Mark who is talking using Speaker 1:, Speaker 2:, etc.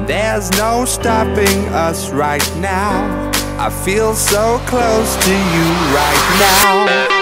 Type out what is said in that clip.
Speaker 1: There's no stopping us right now. I feel so close to you right now.